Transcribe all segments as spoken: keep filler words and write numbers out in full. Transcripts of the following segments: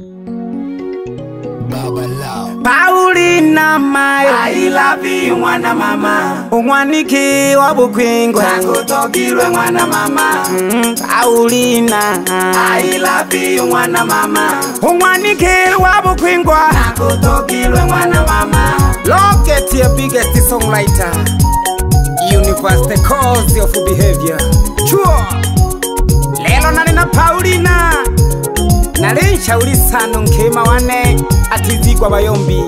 Paulina mayo I love you mwana mama Umwaniki wabukwingwa Nakutogirwe mwana mama mm, Paulina I love you mwana mama Umwaniki wabukwingwa Nakutogirwe mwana mama Rogeti, your biggest songwriter, universe the cause of behavior. Chuo lelo nani na Paulina nalensha uli sano nkema wane atizigwa bayombi.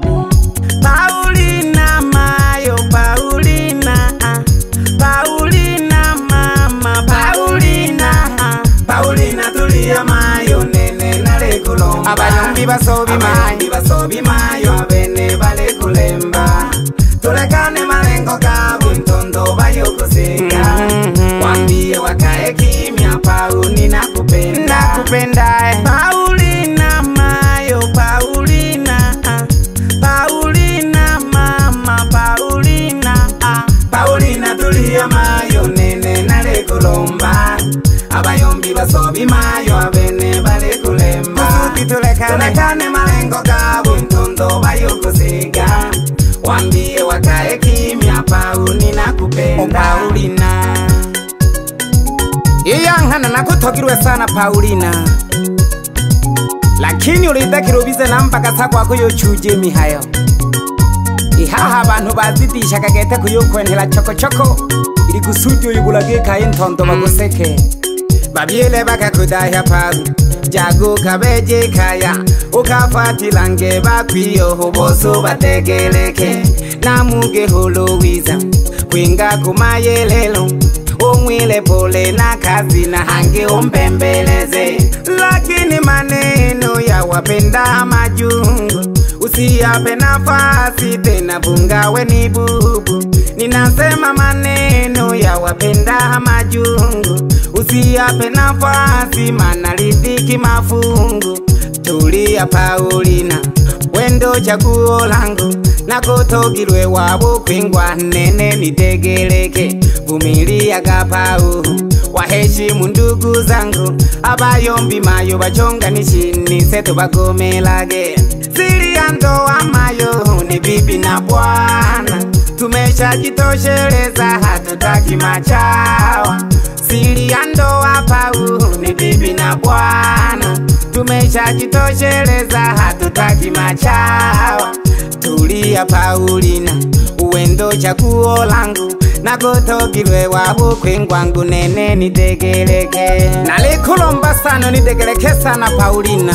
Paulina mayo Paulina Paulina mama Paulina Paulina tulia mayo nene nale kulomba abayombi basobi mayo basobi mayo abene bale kulemba tulekane malengo gabu ntondo bayo kuseka wambie wakae kimya Paulina nakupenda nakupenda Paulina mayo Paulina Paulina mama Paulina Paulina tulia mayo nene nale kulomba abayombi basobi mayo abene bale kulemba tulekane malengo gabu ntondo bayo kuseka wambie wakae kimya Paulina nakupenda Paulina Iyangana nakutogirwe sana Paulina lakini ulidakirubize nambaka sakwako yochuje mihayo ihaha abantu bazidisha kagete kuyokwentera choko choko iri gusudio yubulage kaye ntondo bagoseke babyele bakakudahya Paul jago kabeje kaya ukafatilange bakwiyo hoboso bategeleke namuge holowiza kwinga kumayelelo umwile pole na kazi na hange umpembeleze lakini maneno ya wapenda majungu usiyape nafasi tena bungawe ni bubu ninasema maneno ya wapenda majungu usiyape nafasi manalidhiki mafungu tulia Paulina wendo chaguo langu nakutogirwe wabukwingwa nene nitegeleke vumilia gapau waheshimu ndugu zangu abayombi mayo bachonga nishini seto bagomelage siri ya ndoa mayo ni bibi na bwana tumesha jitosheleza hatutaki machawa siri ya ndoa Pau ni bibi na bwana tumesha jitosheleza hatutaki machawa tulia Paulina uwendo chaguo langu nakutogirwe wabukwingwangu nene nitegeleke nalikulomba sana nitegeleke sana Paulina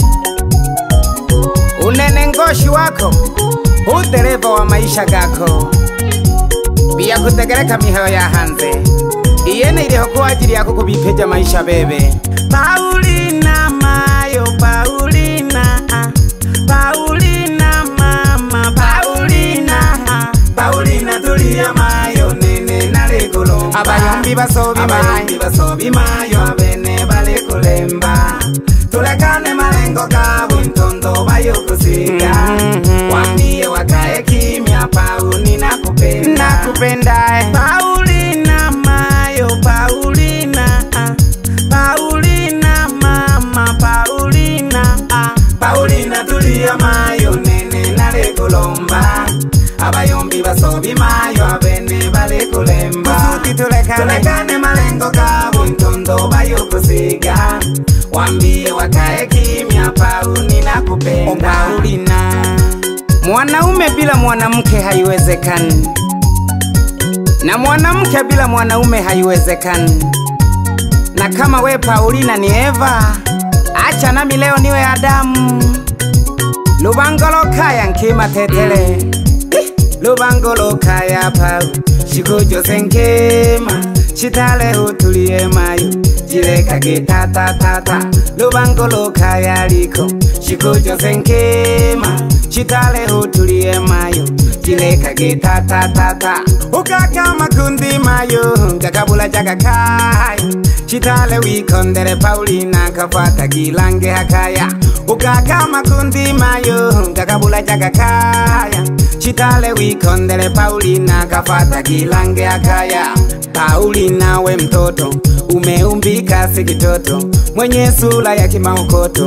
unene ngoshi wako udereva wa maisha gako biya kutegeleka mihayo ya hanze iyene iliho kwa ajili yako kubipeja maisha bebe Paulina mayo Paulina Paulina mama Paulina Paulina tulia mayo nene nale kulomba abayombi basobi mayo basobi mayo abene bale kulemba tulekane malengo gabu ntondo bayo kusika wambie wakae kimya Paulina nakupenda nakupenda Paulina mayo Paulina Paulina mama Paulina Paulina tulia mayo nene nale kulomba abayombi basobi mayo abene bale kulemba tulekane malengo gabu ntondo bayo kusika wambie wakae kimya Paulina nakupenda Paulina mwanaume bila mwanamke haiwezekani na mwanamke bila mwanaume haiwezekani na kama we Paulina ni Eva acha nami leo niwe Adamu lubangolo kaya nkima tetele lubangolo kaya Pau shikujo senkema chitale utulie mayo jireka gitata tata lubangolo kaya liko shikujo senkema chitale utulie mayo jireka gitata tata ukaka makundi mayo kakabula chakakaya chitale wikondere Paulina kafata gilange hakaya ukaka makundi mayo kakabula chakakaya chitale wikondere Paulina kafata gilange hakaya Paulina we mtoto umeumbika si kitoto mwenye sura ya kimaukoto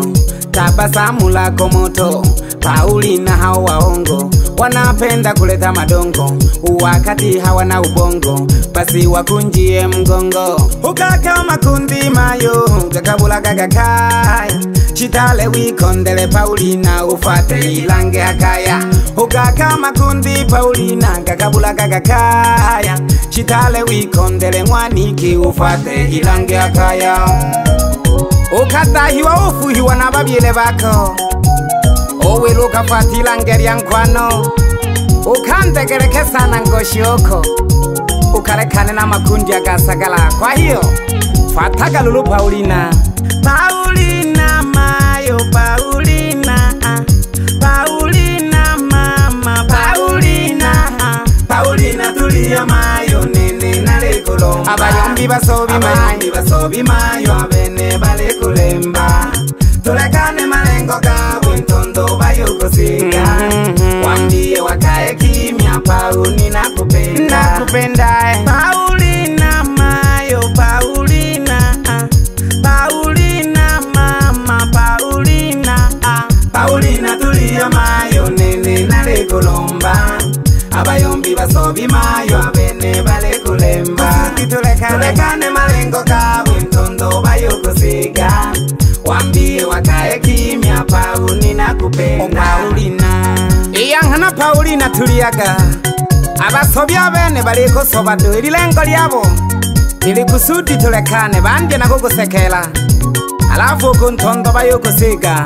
tabasamu lako moto. Paulina hao waongo wanapenda kuleta madongo, wakati hawana ubongo, basi wakunjie mgongo. Ukaka makundi mayo kakabula gagakaya, chitale wikondele Paulina ufate ilange akaya. Ukaka makundi Paulina kakabula gagakaya, chitale wikondele mwaniki ufate ilange akaya. Ukatahiwa ufuhiwa na babyele bako, owe luka fatila ngeri yankwano. Ukandegereke sana ngoshoko, ukarekane na makundi ya gasagala. Kwa hiyo fataga lulu Paulina. Paulina mayo, Paulina Paulina mama, Paulina Paulina tulia mayo nene nale kulomba. Abayombi basobi mayo, abayombi basobi mayo abene bale kulemba. Tulekane malengo gawe ntondo bayokosiga, wambie wakae kimya Paulina nakupenda, nakupenda. Paulina mayo, Paulina Paulina mama, Paulina Paulina tulia mayo nene nale kulomba. Abayombi basobi mayo abene bale kulemba. Tulekane malengo gawe ntondo bayokosiga, wambie wakae kimya Paulina nakupenda. Paulina iyangana Paulina tuliaga, abasobi abene baliko sobado ililengo lyabo ili kusudi tulekane banje nako gusekela, alafu kuntondo bayokosiga.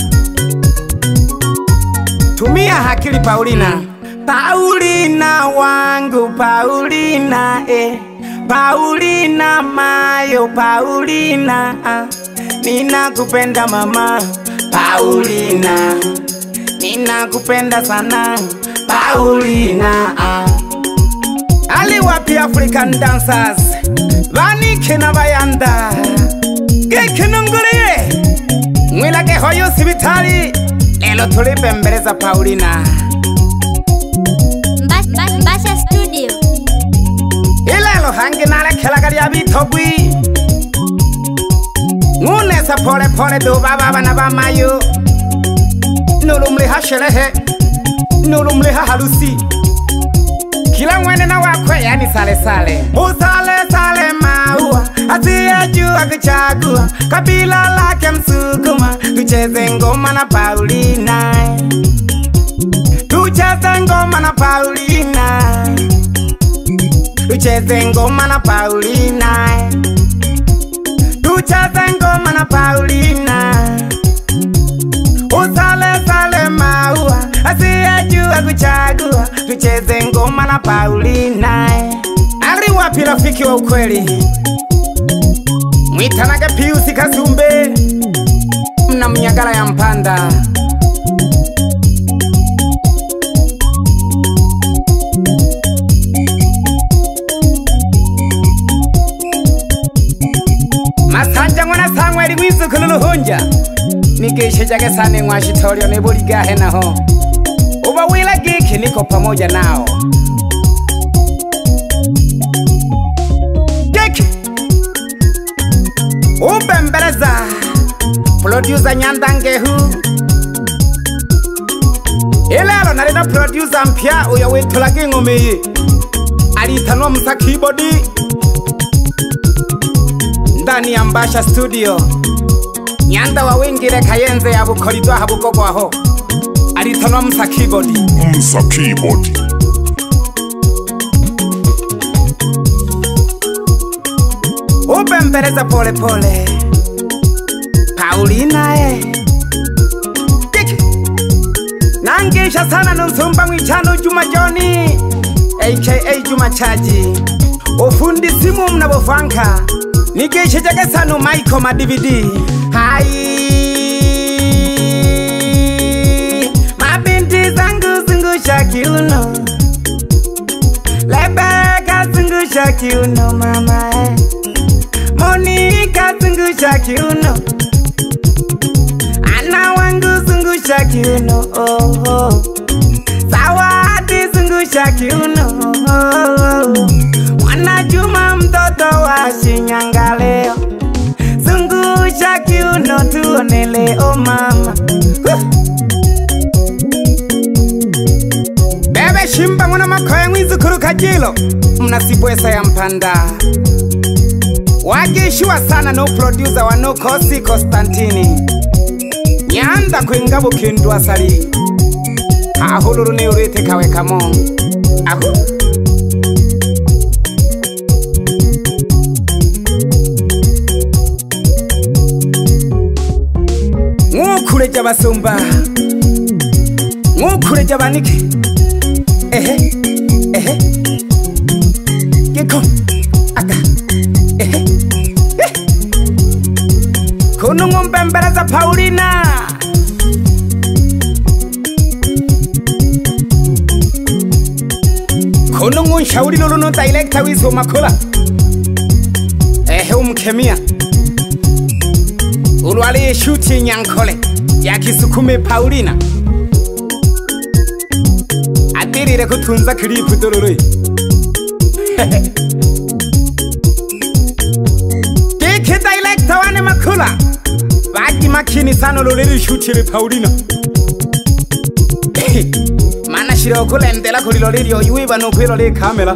Tumia hakili Paulina. Paulina wangu, Paulina eh, Paulina mayo, Paulina ah. Ninakupenda mama Paulina, ninakupenda sana Paulina ah. Ali wapi African dancers vanike na bayanda geke nunguriye mwilage hoyo sibitali. Lelo tulipembeleza Paulina Mbasha studio. Ilelo hangi nale kelaga lya bitogwi, ngunesa pole pole do baba bana bamayo. Nulumli hashelehe, nulumli halusi, kila mwene na wakwe yani sale sale. Usale sale maua, asiyejua kuchagua kabila lake Msukuma. Tucheze ngoma na Paulina, tucheze ngoma na Paulina, tucheze ngoma na Paulina, tucheze ngoma na Paulina. Usale sale maua, asiyejua kuchagua. Tucheze ngoma na Paulina. Ali wapi rafiki wa ukweli? Mwitanaga Piusi Kasumbe, mna Mnyagala ya Mpanda. Masanja mwana sangwe li mwizu kululuhunja, nigishe jage sane mwashitorio nebuligahe naho. Uba wila giki niko pamoja nao. Giki ubembeleza producer Nyandangehu. Ilelo nalina producer mpya uya witulagi ngomeye, alitanwa msa keyboard ndani ya Mbasha studio. Nyanda wa wingire kayenze ya bukoridwa habugogo aho, alitanwa msa keyboard, msa keyboard. Ubembeleza pole pole Paulina eh. Kiki nangisha sana nusumba mwichano Juma Johnny aka Juma Chaji. Ufundi simu mnabofanka, nigishe jage sanu Michael ma D V D. Hai mabinti zangu zungusha kiuno, Lebeka zungusha kiuno mama eh. Monika zungusha kiuno, Ana wangu zungusha kiuno oh, oh. Zawadi zungusha kiuno oh, oh. Mwana Juma mtoto wa Shinyanga leo, zungusha zungusha kiuno tuone leo mama. Bebe shimba mwana makoya mwizu kuruka jilo. Mnasibwesa ya mpanda. Wagishua sana no producer wa no kosi Konstantini. Nyanda kuingabu kindu asali. Ahuluru ni urete kawe kamon. Ahu. Ngukureja basumba. Ngukureja banike. Ehe. Ehe. Geko. Aka. Ehe. Eh. Kuno ngombembera za Paulina. Kuno ngushauri lolo director wizo makola. Ehe umkemia. Ulwali shooting yankole ya Kisukume Paulina. Adirire kutunza klipu dorore. Dike director wane makula. Baki makini sana lolele shooting Paulina. Mana shiro kulendela kulilolele oyuiba no kwilole kamera.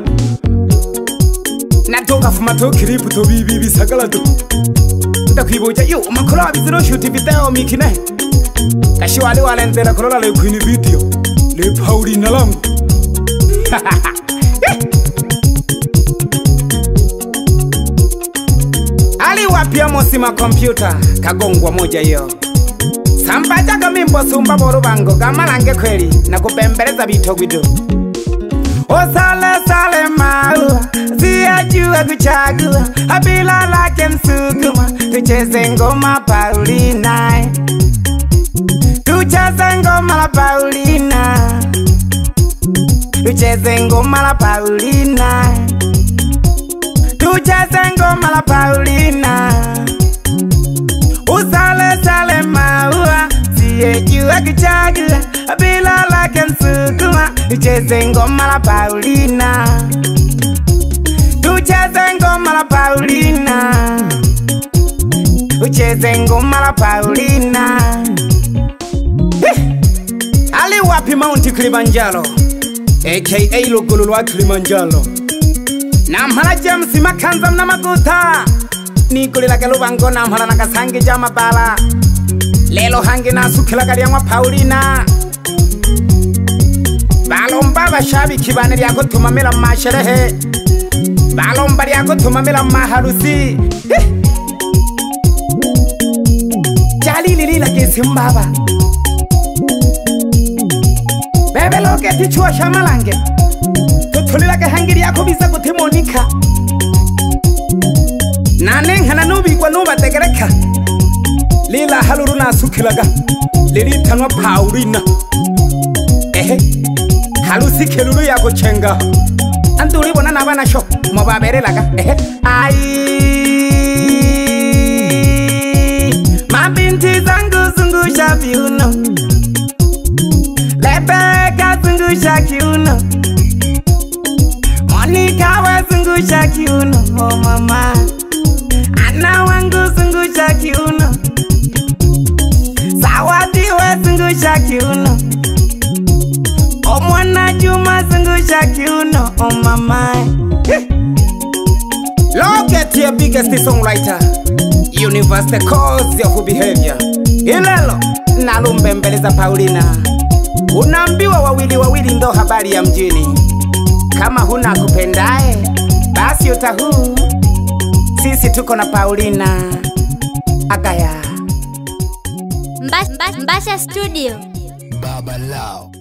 Natoka fumato klipu to bibi bisagala to. Ndakwibuja yo makolo abiziro shoot video mikine. Kashiwali walendela kolola le kwini video. Le Paulina lam. Ali wapia mosima computer kagongwa moja yo. Sampaja kamimbo sumba boro bango kamalange kweli na kupembeleza bitogwido. Osale sale maua siyajua kuchagua abila lake msukuma tucheze ngoma Paulina. Tucheze ngoma la Paulina. Tucheze ngoma la Paulina. Tucheze ngoma la Paulina. Usale sale maua siyejua kuchagua abila lake msukuma tucheze ngoma la Paulina. Tucheze ngoma la Paulina. Tucheze ngoma la Paulina. Ali wapi Mount Kilimanjaro aka Lugulu lwa Kilimanjaro. Namhala James makanza mna maguta. Nikulila ke lubango namhala nakasange Omabala. Lelo hange nasukila kali ya Paulina. Balomba bashabi kibane lyako tumamela masherehe. Balomba lyako tumamela maharusi. Jali lilila kisimbaba. Bebe loke tichua shamalange. Tutulila ke hangiri yako bisa kutimonika. Naneng hana nubi kwa nuba tegereka. Lila haluru nasukilaga. Lili tanwa Paulina. Ehe. Halusi kelulu yako chenga. Anduli bona nabana sho. Mababere laga. Ehe. Ai. Mabinti zangu zungusha viuno. Lebeka zungusha kiuno. Monika we zungusha kiuno. Oh mama. Ana wangu zungusha kiuno. Sawadi we zungusha kiuno. Oh mwana Juma zungusha kiuno. Oh mama. Look your biggest songwriter. Universe the cause of behavior. Ilelo nalumbembeleza Paulina. Unaambiwa wawili wawili ndo habari ya mjini. Kama huna kupendae basi utahu. Sisi tuko na Paulina. Agaya Mbasha Studio. Baba Lao.